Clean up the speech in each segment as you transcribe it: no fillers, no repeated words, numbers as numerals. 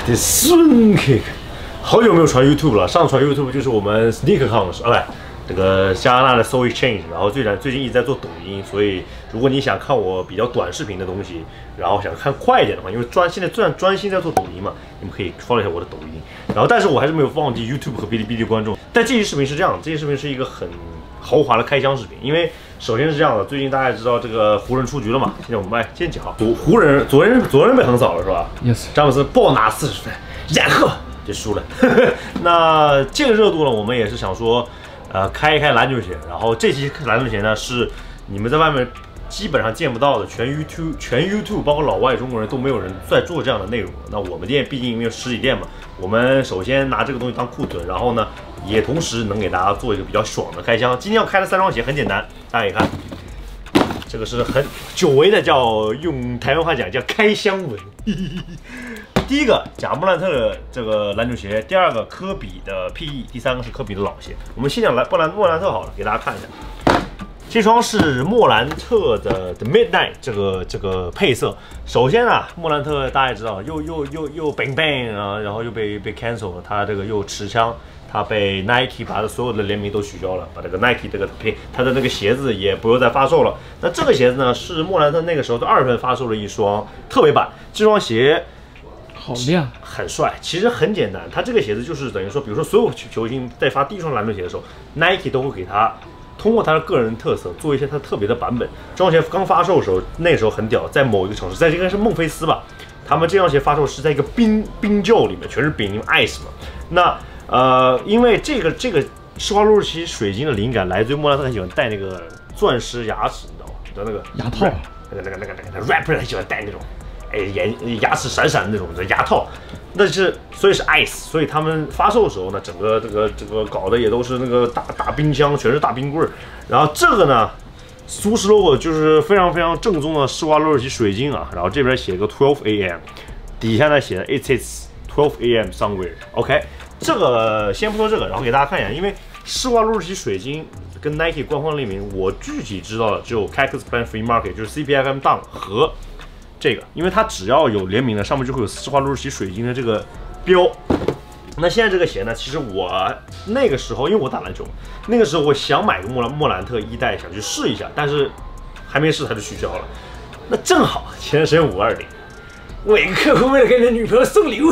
的 Swing， 好久没有传 YouTube 了，上次传 YouTube 就是我们 SneakerCon 时，这个加拿大的 Soul Exchange， 然后最近一直在做抖音，所以如果你想看我比较短视频的东西，然后想看快一点的话，因为现在专心在做抖音嘛，你们可以 follow 一下我的抖音。然后但是我还是没有忘记 YouTube 和哔哩哔哩观众。但这期视频是这样，这期视频是一个很豪华的开箱视频，因为首先是这样的，最近大家也知道这个湖人出局了嘛，现在我们先讲湖人昨天被横扫了是吧 ？Yes， 詹姆斯暴拿40分，然后就输了。那这个热度呢，我们也是想说。开一开篮球鞋，然后这期篮球鞋呢是你们在外面基本上见不到的，全 YouTube 包括老外中国人都没有人在做这样的内容。那我们店毕竟因为实体店嘛，我们首先拿这个东西当库存，然后呢也同时能给大家做一个比较爽的开箱。今天要开的3双鞋很简单，大家也看，这个是很久违的，叫用台湾话讲叫开箱文。第一个贾莫兰特的这个篮球鞋，第二个科比的 PE， 第三个是科比的老鞋。我们先讲莫兰特好了，给大家看一下。这双是莫兰特的 Midnight 这个配色。首先啊，莫兰特大家也知道，又 bang bang 啊，然后又被 cancel 了，他这个又持枪，他被 Nike 把他所有的联名都取消了，把这个 Nike 他的那个鞋子也不用再发售了。那这个鞋子呢，是莫兰特那个时候在2月份发售了一双特别版，这双鞋。 好亮， 很帅。其实很简单，他这个鞋子就是等于说，比如说所有球星在发第一双篮球鞋的时候 ，Nike 都会给他通过他的个人特色做一些他特别的版本。这双鞋刚发售的时候，那时候很屌，在某一个城市，在应该是孟菲斯吧，他们这双鞋发售是在一个冰窖里面，全是冰，因为 ice 嘛。那因为这个施华洛世奇水晶的灵感来自于莫兰特很喜欢戴那个钻石牙齿，你知道吗？你知道那个牙套， 那个 rapper 很喜欢戴那种。牙齿闪闪的那种的牙套，所以是 ice， 所以他们发售的时候呢，整个这个搞的也都是那个大冰箱，全是大冰棍儿。然后这个呢，苏式 logo 就是非常非常正宗的施华洛世奇水晶啊。然后这边写个12 AM， 底下呢写的 It's 12 AM somewhere。OK， 这个先不说这个，然后给大家看一下，因为施华洛世奇水晶跟 Nike 官方联名，我具体知道的只有 Cactus Plant Flea Market， 就是 CPFM Down 和。这个，因为它只要有联名的，上面就会有施华洛世奇水晶的这个标。那现在这个鞋呢，其实我那个时候，因为我打篮球，那个时候我想买个莫兰特1代，想去试一下，但是还没试它就取消了。那正好前段时间520，我一个客户为了给你的女朋友送礼物，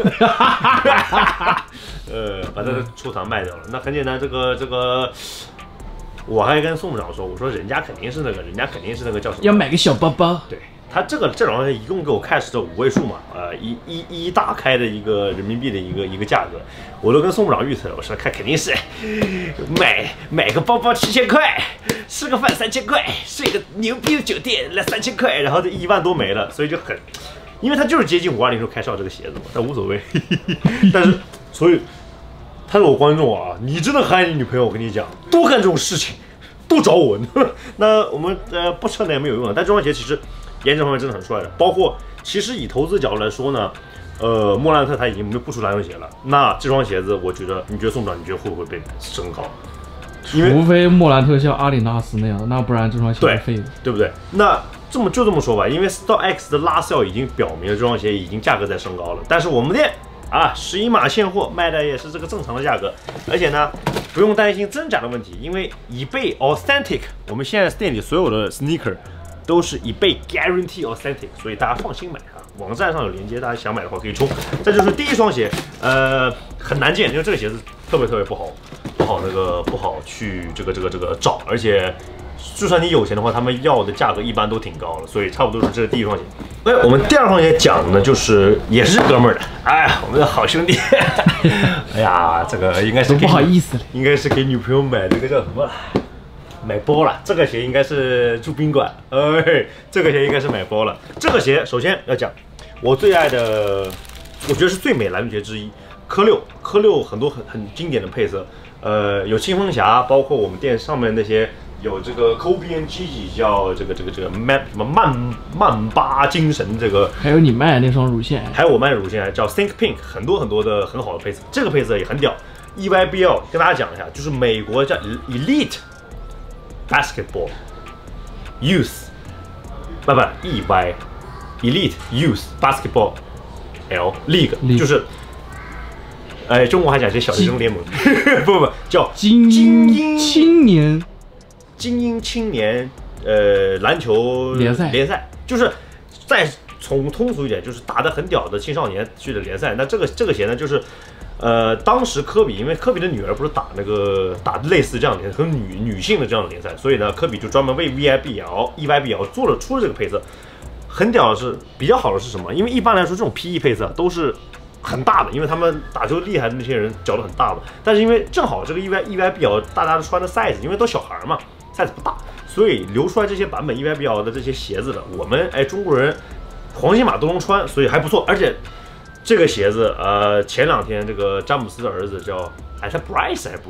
把这个出厂卖掉了。那很简单，这个。我还跟宋部长说，我说人家肯定是那个叫什么？ 要买个小包包。 对。他这双鞋一共给我开始的5位数嘛，一大开的一个人民币的一个价格，我都跟宋部长预测了，我说看肯定是买个包包7000块，吃个饭3000块，睡个牛逼的酒店来3000块，然后这1万多没了，所以就很，因为他就是接近520时候开售这个鞋子嘛，但无所谓，但是所以他是我观众啊，你真的很爱你女朋友，我跟你讲，多干这种事情，多找我，那我们不扯那也没有用的，但这双鞋其实。颜值方面真的很帅的，包括其实以投资角度来说呢，莫兰特他已经不出篮球鞋了，那这双鞋子我觉得，你觉得宋部长你觉得会不会被升高？ 除非莫兰特像阿里纳斯那样，那不然这双鞋是废的， 对不对？那这么说吧，因为 StockX 的拉销已经表明了这双鞋已经价格在升高了，但是我们店啊11码现货卖的也是这个正常的价格，而且呢不用担心真假的问题，因为以贝 Authentic， 我们现在店里所有的 sneaker。都是以被 guarantee authentic， 所以大家放心买啊。网站上有链接，大家想买的话可以冲。这就是第一双鞋，很难见，因为这个鞋子特别不好去这个找，而且就算你有钱的话，他们要的价格一般都挺高了，所以差不多是这是第一双鞋。我们第二双鞋讲的就是也是哥们儿的，哎，我们的好兄弟。哎呀，这个应该是不好意思了， 应该是给女朋友买这个叫什么？买包了，这个鞋应该是住宾馆，这个鞋应该是买包了。这个鞋首先要讲，我最爱的，我觉得是最美篮球鞋之一，科六很多很经典的配色，有青蜂侠，包括我们店上面那些有这个 Kobe and Gigi 叫这个曼巴精神，这个还有你卖的那双乳线， 还有我卖的乳线叫 Think Pink， 很多的很好的配色，这个配色也很屌。EYBL 跟大家讲一下，就是美国叫 Elite。Basketball Youth，EY Elite Youth Basketball League， 就是，中国还讲这小学生联盟，不叫精英青年篮球联赛， 就是再从通俗一点，就是打得很屌的青少年去的联赛。那这个鞋呢，就是。当时科比因为科比的女儿不是打类似这样的联赛，和女性的这样的联赛，所以呢，科比就专门为 EYBL 出了这个配色。很屌的是，比较好的是什么？因为一般来说这种 PE 配色都是很大的，因为他们打球厉害的那些人脚都很大嘛。但是因为正好这个 EYBL 大家都穿的 size， 因为都小孩嘛 ，size 不大，所以流出来这些版本 EYBL 的这些鞋子的，我们中国人黄金码都能穿，所以还不错，而且。这个鞋子，前2天这个詹姆斯的儿子叫，他 Bryce 还是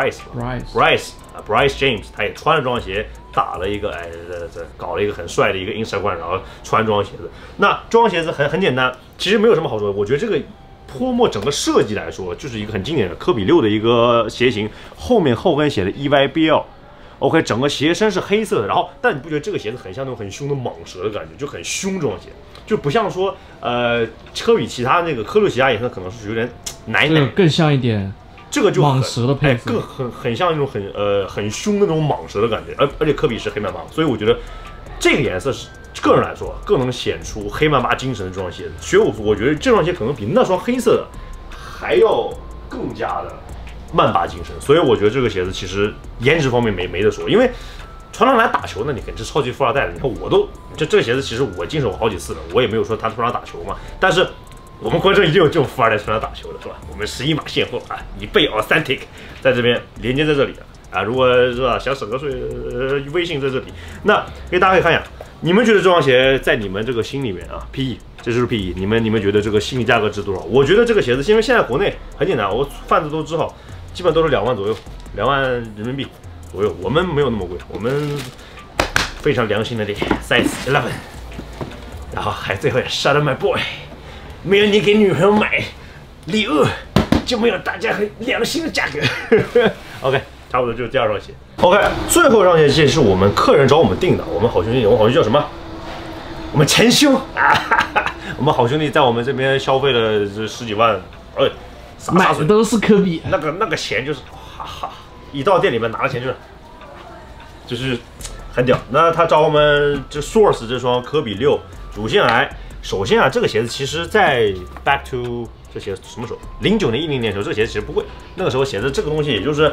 Bryce James， 他也穿了这双鞋，打了一个，搞了一个很帅的一个 Instagram， 然后穿这双鞋子。那这双鞋子很简单，其实没有什么好说的。我觉得这个泼墨整个设计来说，就是一个很经典的科比6的一个鞋型，后跟写的 EYBL。OK， 整个鞋身是黑色的，然后但你不觉得这个鞋子很像那种很凶的蟒蛇的感觉，就很凶这双鞋，就不像说科比其他那个科六其他颜色可能是有点奶， 这个更像一点， 这个就蟒蛇的配色， 很像那种很凶的那种蟒蛇的感觉，而且科比是黑曼巴，所以我觉得这个颜色是个人来说更能显出黑曼巴精神的这双鞋子，所以我觉得这双鞋可能比那双黑色的还要更加的。曼巴精神，所以我觉得这个鞋子其实颜值方面没得说，因为穿上来打球呢，你肯定是超级富二代的。你看我都这个鞋子，其实我经手好几次了，我也没有说他穿上打球嘛。但是我们观众一定有这种富二代穿上打球的，是吧？我们11码现货啊，以贝 Authentic 在这边连接在这里的啊，如果是吧想省个税，微信在这里。那大家可以看一下，你们觉得这双鞋在你们这个心里面啊 ，PE 这就是 PE， 你们觉得这个心理价格值多少？我觉得这个鞋子，因为现在国内很简单，我贩子都知道。基本都是2万左右，2万人民币左右。我们没有那么贵，我们非常良心的店 ，size 11。然后最后shut up my boy， 没有你给女朋友买礼物，就没有大家很良心的价格。OK， 差不多就是第2双鞋。OK， 最后一双鞋其实是我们客人找我们订的，我们好兄弟叫什么？我们陈兄啊，我们好兄弟在我们这边消费了这10几万， 买的都是科比， 那个钱就是，一到店里面拿了钱就是很屌。那他找我们这 Source 这双科比6主线癌，首先啊，这个鞋子其实在 Back to 这鞋子什么时候？09年、10年的时候，这个鞋子其实不贵。那个时候鞋子这个东西也就是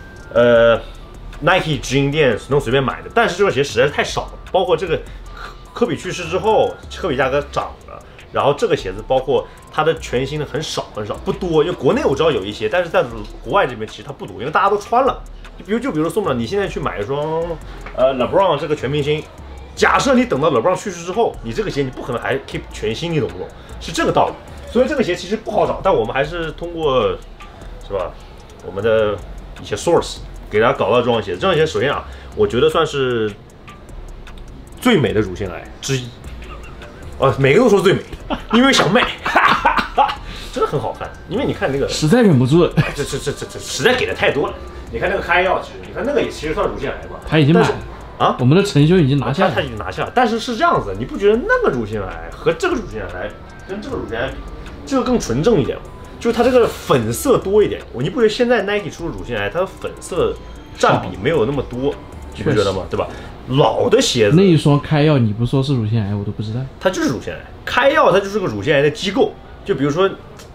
Nike 直营店能随便买的，但是这双鞋实在是太少了。包括这个科比去世之后，科比价格涨了，然后这个鞋子包括。它的全新的很少不多，因为国内我知道有一些，但是在国外这边其实它不多，因为大家都穿了。比如宋总，你现在去买一双LeBron 这个全明星，假设你等到 LeBron 去世之后，你这个鞋你不可能还 keep 全新，你懂不懂？是这个道理。所以这个鞋其实不好找，但我们还是通过是吧我们的一些 source 给大家搞到这双鞋。这双鞋首先啊，我觉得算是最美的乳腺癌之一。每个都说最美，因为想卖，真的很好看。因为你看那个， 实在忍不住了， 这实在给的太多了。你看那个开药，其实你看那个也其实算乳腺癌嘛。 他已经买了啊， 我们的陈兄已经拿下了， 他已经拿下了。但是是这样子，你不觉得那个乳腺癌和这个乳腺癌跟这个乳腺癌比，这个更纯正一点吗？就是它这个粉色多一点。你不觉得现在 Nike 出的乳腺癌，它的粉色占比没有那么多，你不觉得吗？对吧？老的鞋子那一双开药，你不说是乳腺癌，我都不知道。 它就是乳腺癌，开药它就是个乳腺癌的机构。就比如说，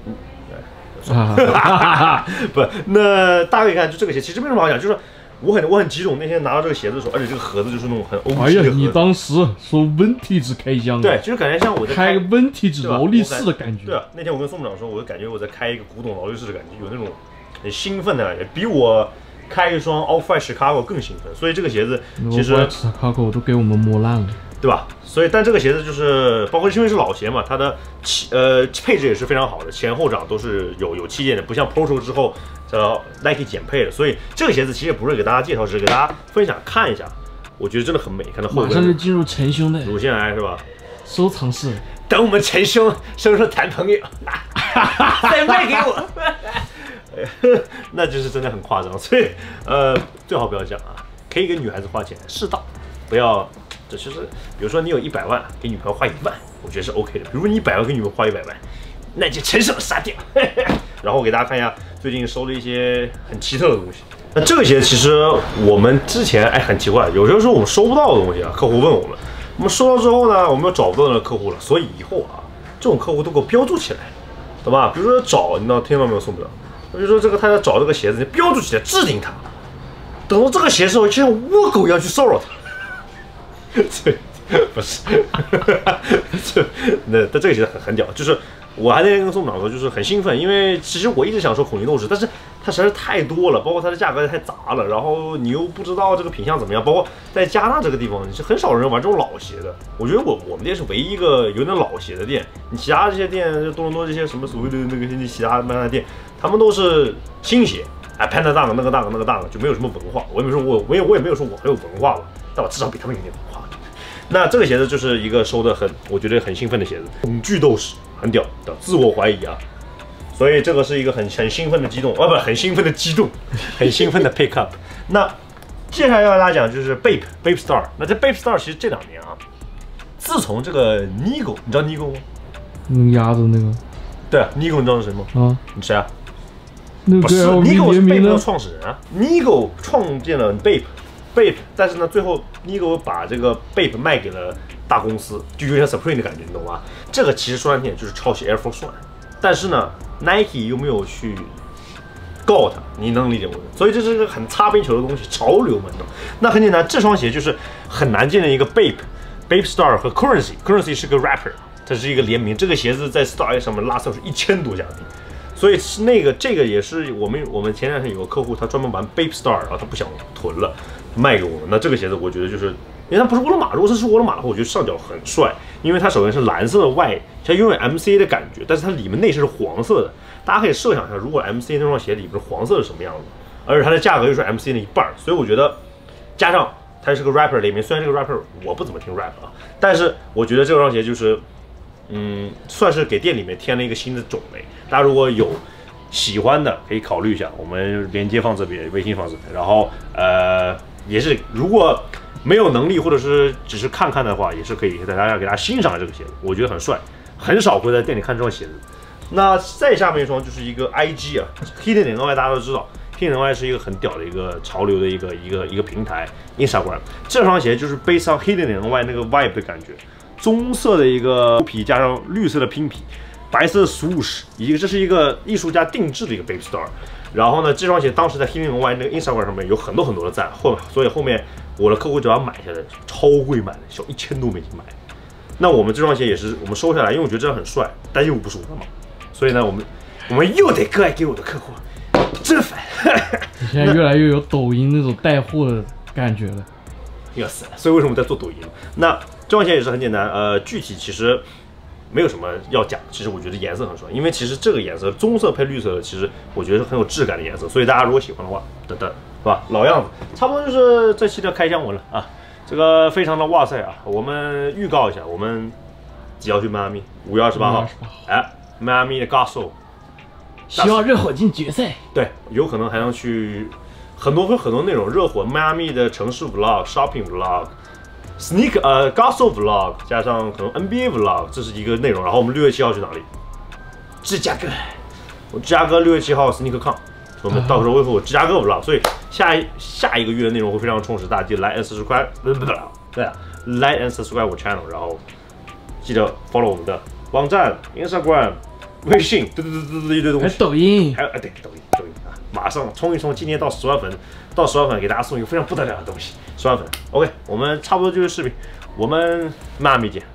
不，那大家可以看，就这个鞋其实没什么好讲，就是我很激动。那天拿到这个鞋子的时候，而且这个盒子就是那种很欧式的盒子。 哎呀，你当时说 vintage 开箱， 对，就是感觉像我在开个 vintage 劳力士的感觉。 对啊，那天我跟宋部长说，我就感觉我在开一个古董劳力士的感觉，有那种很兴奋的感觉，比我开一双 Off-White Chicago 更兴奋。所以这个鞋子其实 Chicago 都给我们摸烂了， 对吧？所以但这个鞋子就是包括因为是老鞋嘛，它的配置也是非常好的，前后掌都是有气垫的，不像 Pro 之后Nike 减配的。所以这个鞋子其实也不是给大家介绍，只是给大家分享看一下。我觉得真的很美，看到后面马上就进入陈兄的乳腺癌是吧？ 收藏室， 等我们陈兄什么时候谈朋友，再卖给我。那就是真的很夸张，所以最好不要这样啊，可以给女孩子花钱，适当，不要，这就是比如说你有100万，给女朋友花1万，我觉得是 OK 的。比如说你100万给女朋友花100万， 那就成什么杀掉。然后我给大家看一下最近收了一些很奇特的东西。那这个鞋其实我们之前很奇怪，有些时候我们收不到的东西啊，客户问我们收到之后呢，我们又找不到那个客户了，所以以后啊，这种客户都给我标注起来，懂吧？比如说找，你听到没有？送不了。比如说这个他要找这个鞋子，你标注起来，置顶他。等到这个鞋之后，就像窝狗一样去骚扰他。这不是，但这个鞋很屌，就是我还那天跟宋长说，就是很兴奋，因为其实我一直想说孔雀斗士，但是它实在是太多了，包括它的价格也太杂了，然后你又不知道这个品相怎么样，包括在加拿大这个地方，是很少人玩这种老鞋的。我觉得我们店是唯一一个有点老鞋的店，你其他这些店，多伦多这些什么所谓的那个其他卖店，他们都是新鞋，Panda Dunk 那个 Dunk 就没有什么文化。我也没说我也没有说我很有文化吧，但我至少比他们有点文化。那这个鞋子就是一个收的我觉得很兴奋的鞋子，恐惧斗士，很屌的自我怀疑啊。所以这个是一个很兴奋的激动，很兴奋的激动，很兴奋的 pick up。那接下来要跟大家讲就是 Bape Star。那这 Bape Star 其实这2年啊，自从这个 Nigo， 你知道 Nigo 吗？ 鸭子那个。 对啊 ，Nigo 你知道是谁吗？啊，你谁啊？ 那不是 Nigo 是 Bape 的创始人啊 ，Nigo 创建了 Bape，但是呢，最后 Nigo 把这个 Bape 卖给了大公司，就有点 Supreme 的感觉，你懂吗？这个其实说难听点就是抄袭 Air Force One， 但是呢 ，Nike 又没有去告他，你能理解我的？所以这是个很擦边球的东西，潮流嘛，你懂？那很简单，这双鞋就是很难见的一个 Bape Star 和 Currency 是个 rapper， 它是一个联名，这个鞋子在 StockX 上面拉售是1000多加币。所以这个也是我们前两天有个客户，他专门玩 Bape Star， 然后他不想囤了，卖给我们。那这个鞋子我觉得就是，因为它不是沃尔玛，如果是沃尔玛的话，我觉得上脚很帅，因为它首先是蓝色的外，它拥有 MCA 的感觉，但是它里面内饰是黄色的。大家可以设想一下，如果 MCA 那双鞋里面黄色是什么样子，而且它的价格又是 MCA 的一半，所以我觉得加上它是个 rapper 里面，虽然这个 rapper 我不怎么听 rap 啊，但是我觉得这双鞋就是。算是给店里面添了一个新的种类。大家如果有喜欢的，可以考虑一下，我们连接放这边，微信放这边。然后也是如果没有能力或者是只是看看的话，也是可以给大家欣赏这个鞋子，我觉得很帅，很少会在店里看这双鞋子。那再下面一双就是一个 IG 啊 ，Hidden NY 大家都知道。Hidden NY 是一个很屌的一个潮流的一个平台 ，Instagram 这双鞋就是背上 Hidden NY 那个 vibe 的感觉。棕色的一个皮加上绿色的拼皮，白色的 swoosh， 这是一个艺术家定制的一个 Bape Star。然后呢，这双鞋当时在 Hidden NY 那个 Instagram 上面有很多的赞，所以后面我的客户就把它买下来，超贵买的，小1000多美金买。那我们这双鞋也是我们收下来，因为我觉得这样很帅，但又不是我的嘛，所以呢，我们又得割爱给我的客户，真烦。 你现在越来越有抖音那种带货的感觉了。 要死了！所以为什么在做抖音？那这双鞋也是很简单，具体其实没有什么要讲。其实我觉得颜色很帅，因为其实这个颜色棕色配绿色的，其实我觉得是很有质感的颜色。所以大家如果喜欢的话，等等，是吧？老样子，差不多就是这期的开箱文了啊。这个非常的哇塞啊！我们预告一下，我们即将去迈阿密，5月28号，迈阿密的 Gasol， 希望热火进决赛。 对，有可能还能去。很多内容，热火迈阿密的城市 vlog、shopping vlog、Gasol vlog， 加上可能 NBA vlog， 这是一个内容。然后我们6月7号去哪里？芝加哥。我芝加哥6月7号 SneakerCon， 我们到时候会有芝加哥 vlog， 所以下一个月的内容会非常充实，大家记得 like and subscribe， 对啊 ，like and subscribe 我 channel， 然后记得 follow 我们的网站、Instagram、微信，对，一堆东西， 还有抖音， 对抖音啊，马上冲一冲，今天到10万粉，给大家送一个非常不得了的东西，10万粉 ，OK， 我们差不多就是视频，我们迈阿密见。